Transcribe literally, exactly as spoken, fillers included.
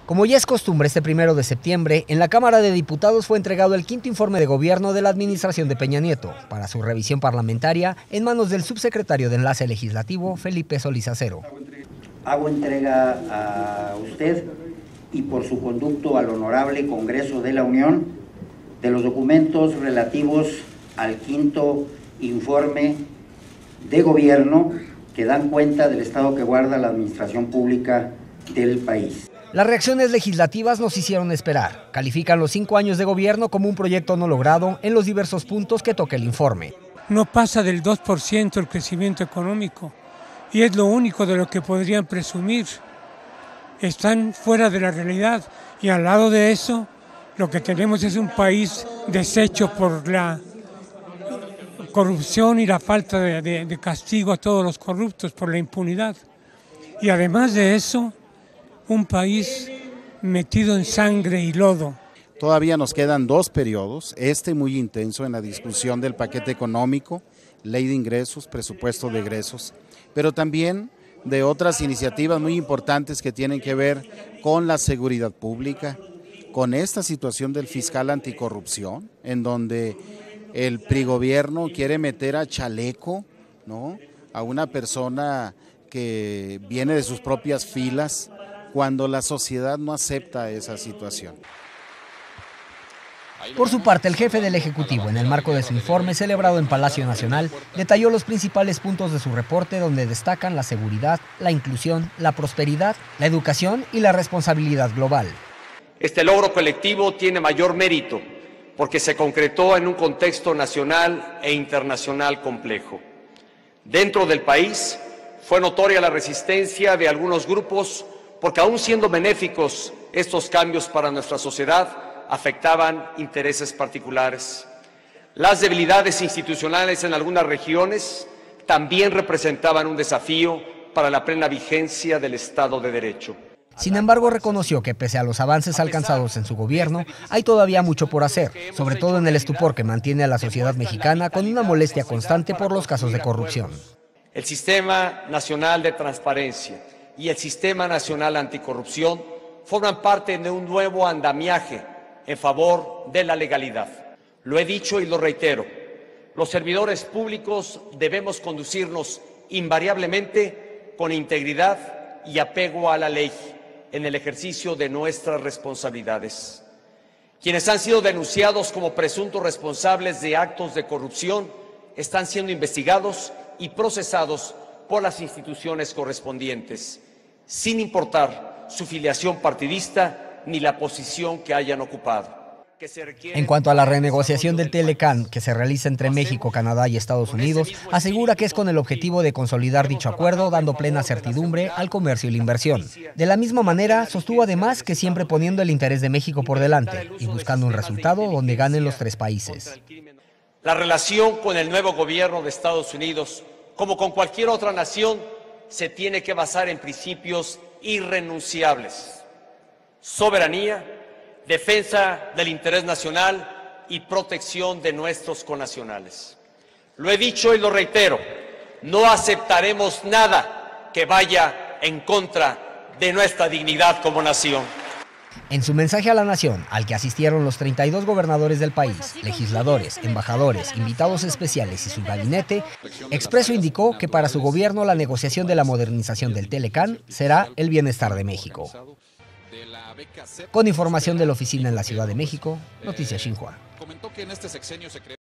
Como ya es costumbre, este primero de septiembre, en la Cámara de Diputados fue entregado el quinto informe de gobierno de la administración de Peña Nieto, para su revisión parlamentaria, en manos del subsecretario de Enlace Legislativo, Felipe Solís Acero. Hago entrega a usted y por su conducto al Honorable Congreso de la Unión de los documentos relativos al quinto informe de gobierno que dan cuenta del estado que guarda la administración pública del país. Las reacciones legislativas nos hicieron esperar. Califican los cinco años de gobierno como un proyecto no logrado en los diversos puntos que toca el informe. No pasa del dos por ciento el crecimiento económico y es lo único de lo que podrían presumir. Están fuera de la realidad y al lado de eso lo que tenemos es un país deshecho por la corrupción y la falta de, de, de castigo a todos los corruptos, por la impunidad. Y además de eso, un país metido en sangre y lodo. Todavía nos quedan dos periodos, este muy intenso en la discusión del paquete económico, ley de ingresos, presupuesto de egresos, pero también de otras iniciativas muy importantes que tienen que ver con la seguridad pública, con esta situación del fiscal anticorrupción, en donde el P R I gobierno quiere meter a chaleco, ¿no?, a una persona que viene de sus propias filas, cuando la sociedad no acepta esa situación. Por su parte, el jefe del Ejecutivo, en el marco de su informe celebrado en Palacio Nacional, detalló los principales puntos de su reporte donde destacan la seguridad, la inclusión, la prosperidad, la educación y la responsabilidad global. Este logro colectivo tiene mayor mérito porque se concretó en un contexto nacional e internacional complejo. Dentro del país fue notoria la resistencia de algunos grupos porque aún siendo benéficos estos cambios para nuestra sociedad, afectaban intereses particulares. Las debilidades institucionales en algunas regiones también representaban un desafío para la plena vigencia del Estado de Derecho. Sin embargo, reconoció que pese a los avances alcanzados en su gobierno, hay todavía mucho por hacer, sobre todo en el estupor que mantiene a la sociedad mexicana con una molestia constante por los casos de corrupción. El Sistema Nacional de Transparencia y el Sistema Nacional Anticorrupción forman parte de un nuevo andamiaje en favor de la legalidad. Lo he dicho y lo reitero, los servidores públicos debemos conducirnos invariablemente con integridad y apego a la ley en el ejercicio de nuestras responsabilidades. Quienes han sido denunciados como presuntos responsables de actos de corrupción están siendo investigados y procesados por las instituciones correspondientes, sin importar su filiación partidista ni la posición que hayan ocupado. En cuanto a la renegociación del Telecán que se realiza entre México, Canadá y Estados Unidos, asegura que es con el objetivo de consolidar dicho acuerdo, dando plena certidumbre al comercio y la inversión. De la misma manera, sostuvo además que siempre poniendo el interés de México por delante y buscando un resultado donde ganen los tres países. La relación con el nuevo gobierno de Estados Unidos, como con cualquier otra nación, se tiene que basar en principios irrenunciables: soberanía, defensa del interés nacional y protección de nuestros connacionales. Lo he dicho y lo reitero, no aceptaremos nada que vaya en contra de nuestra dignidad como nación. En su mensaje a la nación, al que asistieron los treinta y dos gobernadores del país, legisladores, embajadores, invitados especiales y su gabinete, Expreso indicó que para su gobierno la negociación de la modernización del Telecán será el bienestar de México. Con información de la oficina en la Ciudad de México, Noticias Xinhua.